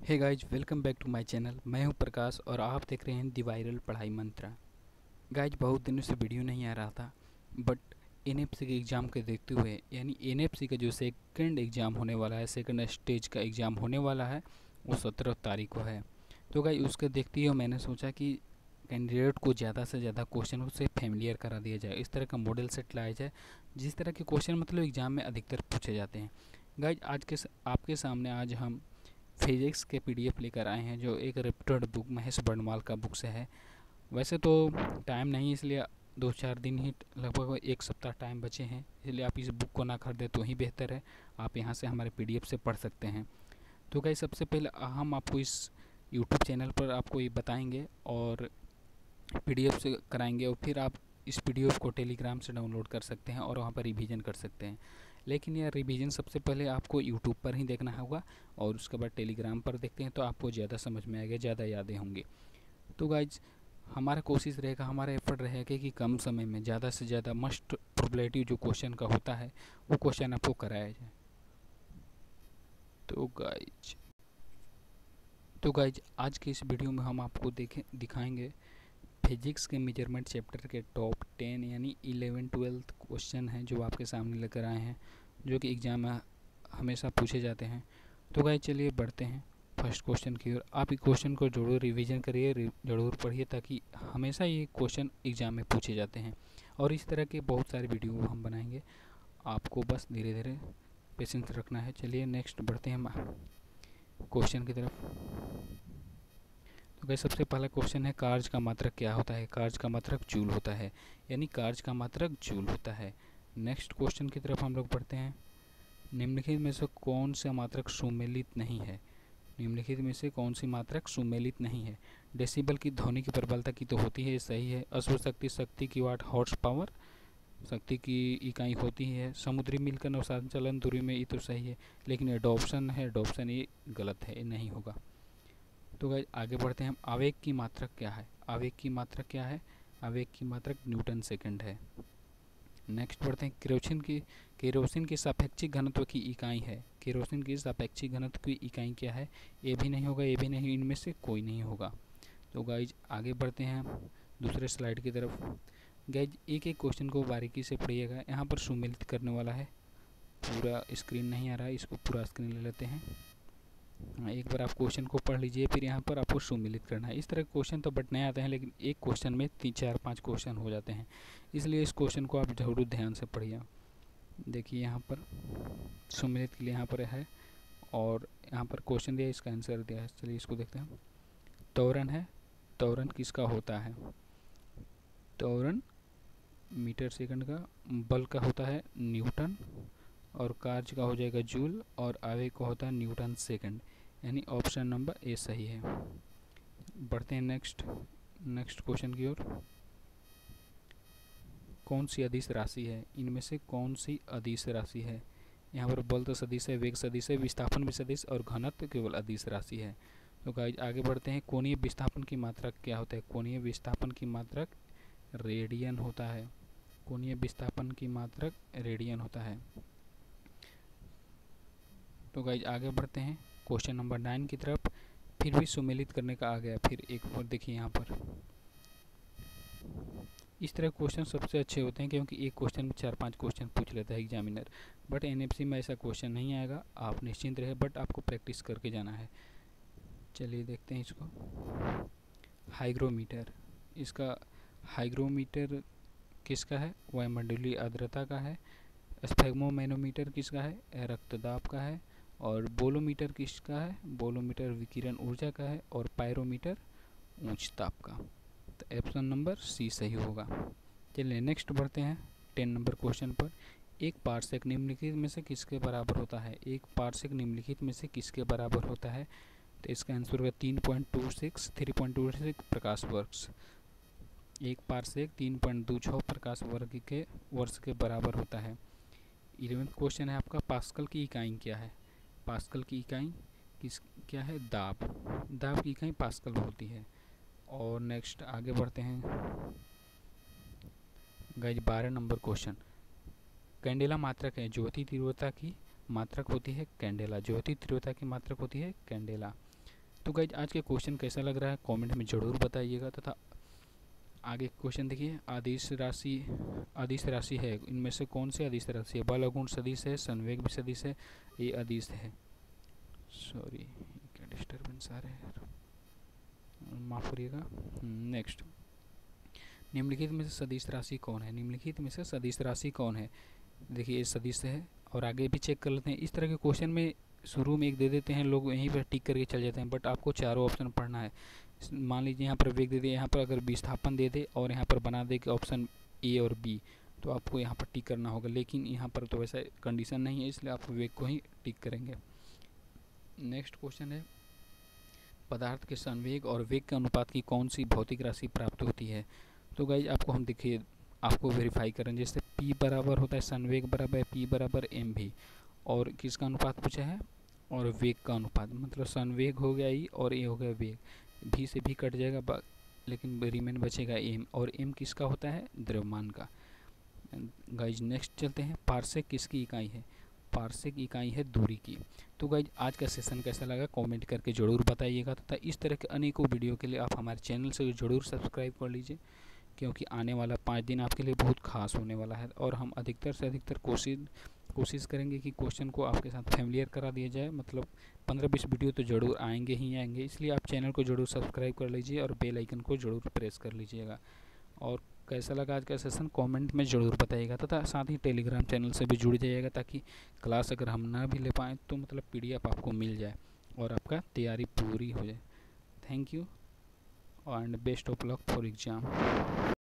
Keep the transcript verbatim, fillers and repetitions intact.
Hey guys, welcome back to my channel. मैं हूं प्रकाश और आप देख रहे हैं दी वायरल पढ़ाई मंत्रा। गाइज, बहुत दिनों से वीडियो नहीं आ रहा था, बट एनएफसी के एग्ज़ाम के देखते हुए, यानी एनएफसी का जो सेकंड एग्ज़ाम होने वाला है, सेकंड स्टेज का एग्ज़ाम होने वाला है, वो सत्रह तारीख को है। तो गाइज, उसके देखते हुए मैंने सोचा कि कैंडिडेट को ज़्यादा से ज़्यादा क्वेश्चन से फेमिलियर करा दिया जाए, इस तरह का मॉडल सेट लाया जाए जिस तरह के क्वेश्चन मतलब एग्ज़ाम में अधिकतर पूछे जाते हैं। गाइज, आज के आपके सामने आज हम फिजिक्स के पीडीएफ लेकर आए हैं, जो एक रेप्यूटेड बुक महेश बर्णवाल का बुक से है। वैसे तो टाइम नहीं, इसलिए दो चार दिन ही, लगभग एक सप्ताह टाइम बचे हैं, इसलिए आप इस बुक को ना खरीदें तो ही बेहतर है। आप यहाँ से हमारे पीडीएफ से पढ़ सकते हैं। तो गाइस, सबसे पहले हम आपको इस यूट्यूब चैनल पर आपको ये बताएंगे और पीडीएफ से कराएंगे, और फिर आप इस पीडीएफ को टेलीग्राम से डाउनलोड कर सकते हैं और वहाँ पर रिवीजन कर सकते हैं। लेकिन यह रिवीजन सबसे पहले आपको यूट्यूब पर ही देखना होगा, और उसके बाद टेलीग्राम पर देखते हैं तो आपको ज़्यादा समझ में आएगा, ज़्यादा यादें होंगी। तो गाइज, हमारा कोशिश रहेगा, हमारा एफर्ट रहेगा कि कम समय में ज़्यादा से ज़्यादा मस्ट प्रोबेबिलिटी जो क्वेश्चन का होता है वो क्वेश्चन आपको कराया जाए। तो गाइज तो गाइज आज के इस वीडियो में हम आपको देखें दिखाएंगे फिजिक्स के मेजरमेंट चैप्टर के टॉप टेन यानी इलेवन ट्वेल्थ क्वेश्चन हैं जो आपके सामने लेकर आए हैं, जो कि एग्ज़ाम में हमेशा पूछे जाते हैं। तो गाइस, चलिए बढ़ते हैं फर्स्ट क्वेश्चन की ओर। आप इस क्वेश्चन को जरूर रिवीजन करिए, ज़रूर पढ़िए, ताकि हमेशा ये क्वेश्चन एग्ज़ाम में पूछे जाते हैं। और इस तरह के बहुत सारे वीडियो हम बनाएंगे, आपको बस धीरे धीरे पेशेंस रखना है। चलिए नेक्स्ट बढ़ते हैं हम क्वेश्चन की तरफ। तो गाइस, सबसे पहला क्वेश्चन है, कार्य का मात्रक क्या होता है? कार्य का मात्रक जूल होता है, यानी कार्य का मात्रक जूल होता है। नेक्स्ट क्वेश्चन की तरफ हम लोग बढ़ते हैं। निम्नलिखित में से कौन सा मात्रक सुमेलित नहीं है? निम्नलिखित में से कौन सी मात्रक सुमेलित नहीं है? डेसिबल की ध्वनि की प्रबलता की तो होती है, सही है। अश्व शक्ति शक्ति की वाट हॉर्स पावर शक्ति की इकाई होती है। समुद्री मील का नौचालन दूरी में, ये तो सही है। लेकिन एडॉप्शन है, एडॉप्शन ये गलत है, ये नहीं होगा। तो गाइस, आगे बढ़ते हैं हम। आवेग की मात्रक क्या है? आवेग की मात्रक क्या है? आवेग की मात्रक न्यूटन सेकंड है। नेक्स्ट बढ़ते हैं, केरोसिन की केरोसिन की सापेक्षिक घनत्व की इकाई है। केरोसिन की सापेक्षिक घनत्व की इकाई क्या है? ये भी नहीं होगा, ये भी नहीं, इनमें से कोई नहीं होगा। तो गाइज, आगे बढ़ते हैं दूसरे स्लाइड की तरफ। गाइज, एक एक क्वेश्चन को बारीकी से पढ़िएगा। यहाँ पर सुमेलित करने वाला है, पूरा स्क्रीन नहीं आ रहा है, इसको पूरा स्क्रीन ले लेते हैं। एक बार आप क्वेश्चन को पढ़ लीजिए, फिर यहाँ पर आपको सुमेलित करना है। इस तरह के क्वेश्चन तो बट नहीं आते हैं, लेकिन एक क्वेश्चन में तीन चार पाँच क्वेश्चन हो जाते हैं, इसलिए इस क्वेश्चन को आप जरूर ध्यान से पढ़िए। देखिए, यहाँ पर सुमेलित के लिए यहाँ पर है, और यहाँ पर क्वेश्चन दिया, इसका आंसर दिया है। चलिए इसको देखते हैं। त्वरण है, त्वरण किसका होता है? त्वरण मीटर सेकंड का, बल का होता है न्यूटन, और कार्य का हो जाएगा जूल, और आवेग का होता है न्यूटन सेकंड, यानी ऑप्शन नंबर ए सही है। बढ़ते हैं नेक्स्ट नेक्स्ट क्वेश्चन की ओर। कौन सी अदिश राशि है? इनमें से कौन सी अदिश राशि है? यहाँ पर बल तो सदिश है, वेग सदिश है, विस्थापन भी सदिश, और घनत्व केवल अदिश राशि है। तो गाइस, आगे बढ़ते हैं। कोणीय विस्थापन की मात्रक क्या होता है? कोणीय विस्थापन की मात्रक रेडियन होता है। कोणीय विस्थापन की मात्रक रेडियन होता है। तो गाइस, आगे बढ़ते हैं क्वेश्चन नंबर नाइन की तरफ। फिर भी सुमेलित करने का आ गया, फिर एक और देखिए यहाँ पर। इस तरह क्वेश्चन सबसे अच्छे होते हैं, क्योंकि एक क्वेश्चन में चार पांच क्वेश्चन पूछ लेता है एग्जामिनर। बट एनएफसी में ऐसा क्वेश्चन नहीं आएगा, आप निश्चिंत रहे, बट आपको प्रैक्टिस करके जाना है। चलिए देखते हैं इसको। हाइग्रोमीटर, इसका हाइग्रोमीटर किसका है? वायुमंडलीय आर्द्रता का है। स्फेग्मोमैनोमीटर किसका है? रक्तदाब का है। और बोलोमीटर किसका है? बोलोमीटर विकिरण ऊर्जा का है। और पायरोमीटर उच्च ताप का। तो ऑप्शन नंबर सी सही होगा। चलिए नेक्स्ट बढ़ते हैं टेन नंबर क्वेश्चन पर। एक पार्सेक निम्नलिखित में से किसके बराबर होता है? एक पार्सेक निम्नलिखित में से किसके बराबर होता है? तो इसका आंसर होगा तीन point two six three point two six प्रकाश वर्ष। एक पार्सेक तीन पॉइंट दो छः प्रकाश वर्ग के वर्ष के बराबर होता है। इलेवेंथ क्वेश्चन है आपका, पास्कल की इकाई क्या है? पास्कल की इकाई किस क्या है? दाब। दाब की इकाई पास्कल होती है। और नेक्स्ट आगे बढ़ते हैं गाइज, बारह नंबर क्वेश्चन। कैंडेला मात्रक है, ज्योति तीव्रता की मात्रक होती है कैंडेला। ज्योति तीव्रता की मात्रक होती है कैंडेला। तो गाइज आज के क्वेश्चन कैसा लग रहा है कमेंट में ज़रूर बताइएगा। तथा आगे क्वेश्चन देखिए, आदिश राशि आदिश राशि है, इनमें से कौन सी आदिश राशि है? बल अगुण सदिश है, संवेग भी सदिश है, ये अदिश है। सॉरी क्या डिस्टर्बेंस आ रहे हैं, माफ़ करिएगा। नेक्स्ट, निम्नलिखित में से सदिश राशि कौन है? निम्नलिखित में से सदिश राशि कौन है? देखिए ये सदिश है, और आगे भी चेक कर लेते हैं। इस तरह के क्वेश्चन में शुरू में एक दे देते हैं लोग, यहीं पर टिक करके चल जाते हैं, बट आपको चारों ऑप्शन पढ़ना है। मान लीजिए यहाँ पर वेग दे दे, यहाँ पर अगर विस्थापन दे दे और यहाँ पर बना दे कि ऑप्शन ए और बी, तो आपको यहाँ पर टिक करना होगा। लेकिन यहाँ पर तो वैसा कंडीशन नहीं है, इसलिए आप वेग को ही टिक करेंगे। नेक्स्ट क्वेश्चन है, पदार्थ के संवेग और वेग के अनुपात की कौन सी भौतिक राशि प्राप्त होती है? तो गाइज आपको हम देखिए आपको वेरीफाई करें, जैसे P बराबर होता है संवेग बराबर P बराबर एम भी, और किसका अनुपात पूछा है? और वेग का अनुपात, मतलब संवेग हो गया ई और ए हो गया वेग, भी से भी कट जाएगा, लेकिन रिमेन बचेगा एम, और एम किसका होता है? द्रव्यमान का। गाइज नेक्स्ट चलते हैं, पार्सेक किसकी इकाई है? पार्सेक इकाई है दूरी की। तो गाइज आज का सेशन कैसा लगा कमेंट करके ज़रूर बताइएगा, तथा इस तरह के अनेकों वीडियो के लिए आप हमारे चैनल से ज़रूर सब्सक्राइब कर लीजिए, क्योंकि आने वाला पाँच दिन आपके लिए बहुत खास होने वाला है। और हम अधिकतर से अधिकतर कोशिश कोशिश करेंगे कि क्वेश्चन को आपके साथ फैमिलियर करा दिया जाए, मतलब पंद्रह बीस वीडियो तो ज़रूर आएंगे ही आएंगे। इसलिए आप चैनल को ज़रूर सब्सक्राइब कर लीजिए और बेल आइकन को ज़रूर प्रेस कर लीजिएगा। और कैसा लगा आज का सेशन कमेंट में ज़रूर बताइएगा, तथा साथ ही टेलीग्राम चैनल से भी जुड़ जाइएगा, ताकि क्लास अगर हम ना भी ले पाएँ तो मतलब पीडीएफ आपको मिल जाए और आपका तैयारी पूरी हो जाए। Thank you and best of luck for exam.